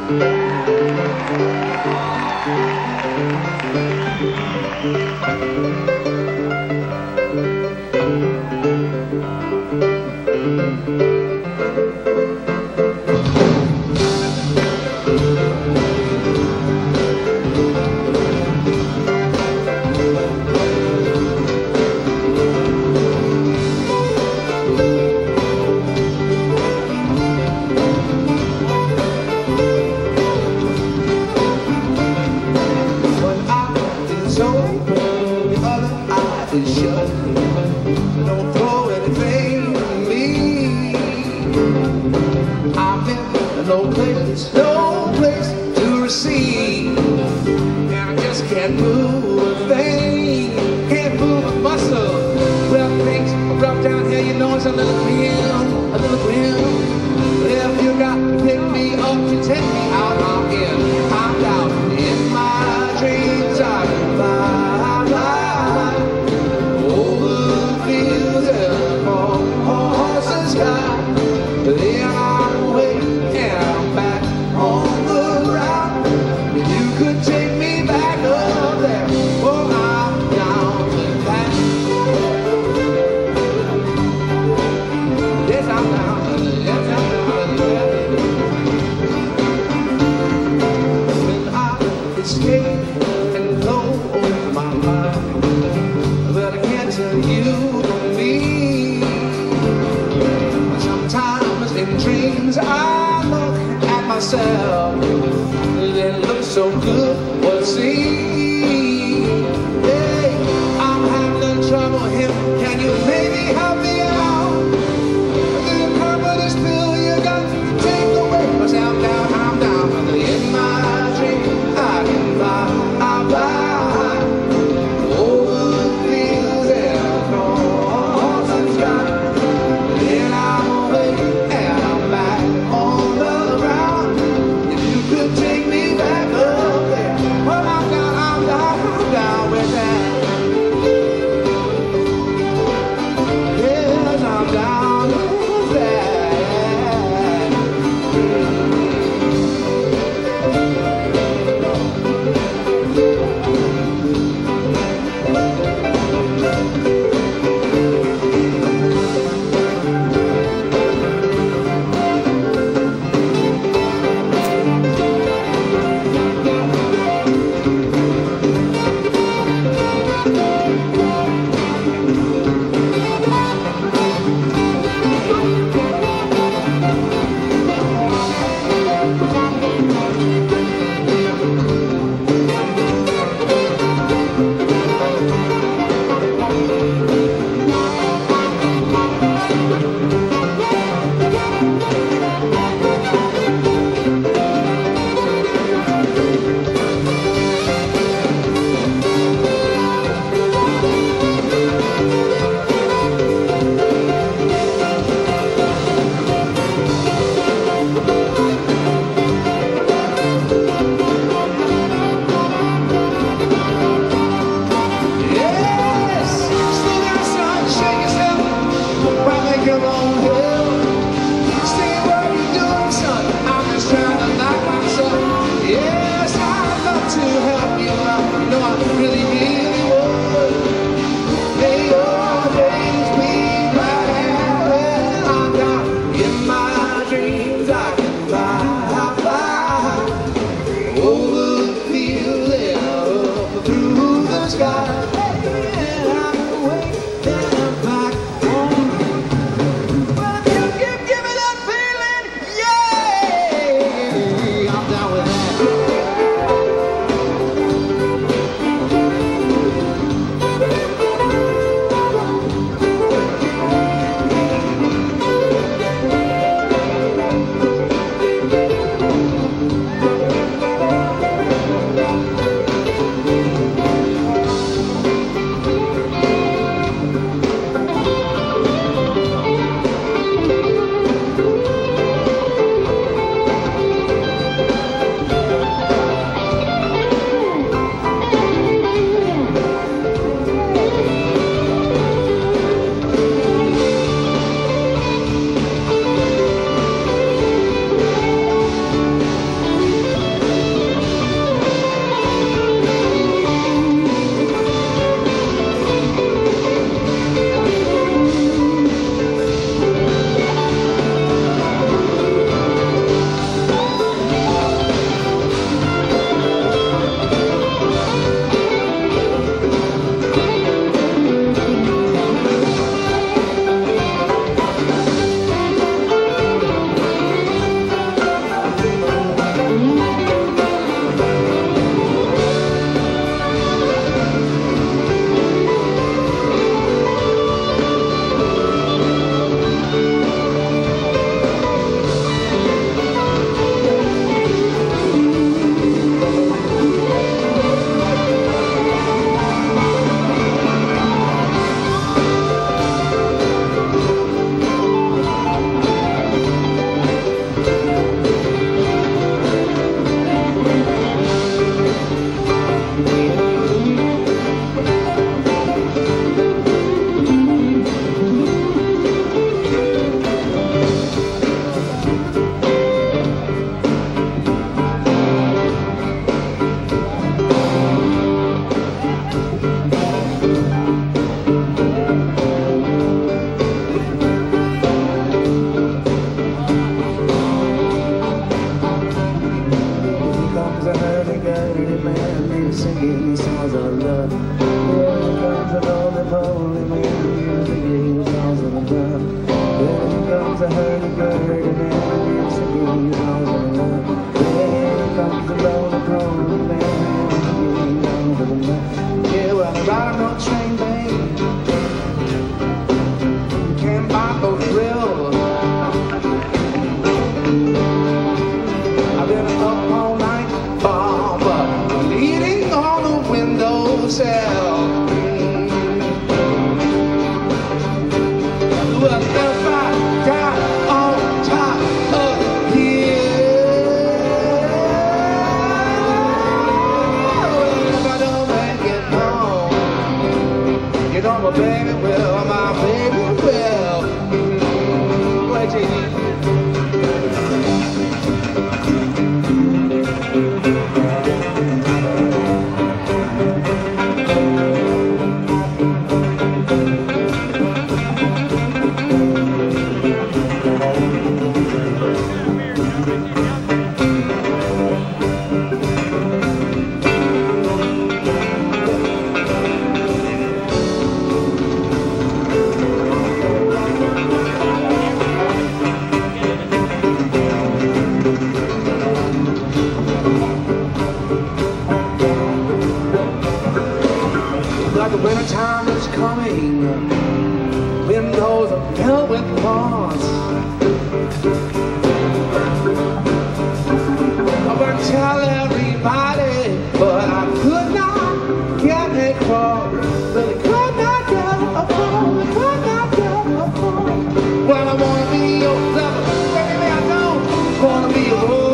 Don't throw anything at me. I'm in no place to receive, and I just can't move a thing, can't move a muscle. Well, things are rough down here, you know it's a little grim, a little grim. If you got to pick me up to take me out, I'm in, I'm down in my dreams. I can fly. Then I'm away and I'm back on the ground. If you could take me back up there, oh, I'm down with that. Yes, I'm down, yes, I'm down with that. When I escape and close my mind, but I can't tell you me. In dreams I look at myself, it looks so good, what I see. Hey, I'm having trouble here, can you maybe help me out? The purple pill you got to take away myself down, I'm down in my dreams. I can fly, I fly over the fields and across the sky. Then I'm away. Take me back up there. Well, I'm down, singing songs of love. Here comes an old man singing songs of love. Here comes a hurdy-gurdy man singing songs of love. Here comes a roly-poly man singing songs of love. Yeah, well, I'm riding on a train, babe. You can't buy no thrill. I've been up all night, but leaning on the windowsill. Well, if I got on top of here, if I don't make it home, you know my baby will, my baby will. Go ahead, JD. Like the winter time is coming, windows are filled with moss. I want to tell everybody, but I could not get across. Really could not get across, could not get across. Well, I want to be your lover, baby, I don't want to be your love.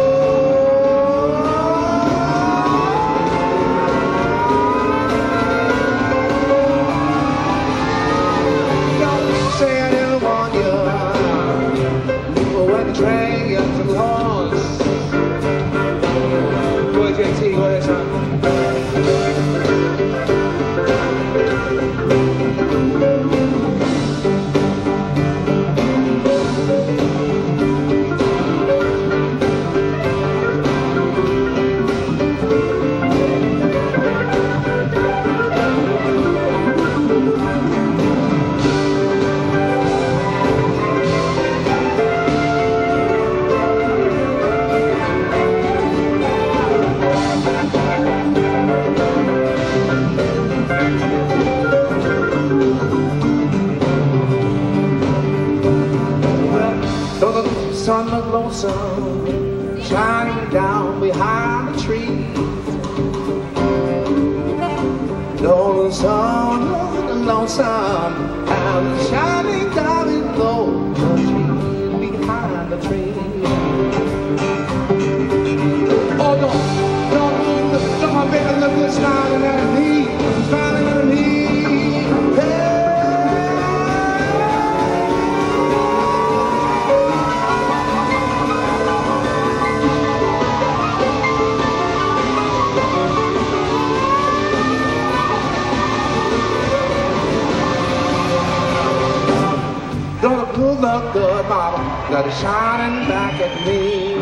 Sun look lonesome, shining down behind the tree. No, the sun look lonesome, and shining down below the tree, behind the tree. Oh, don't, my baby look good smiling at me, smiling at me. Look good, mama, got it shining back at me.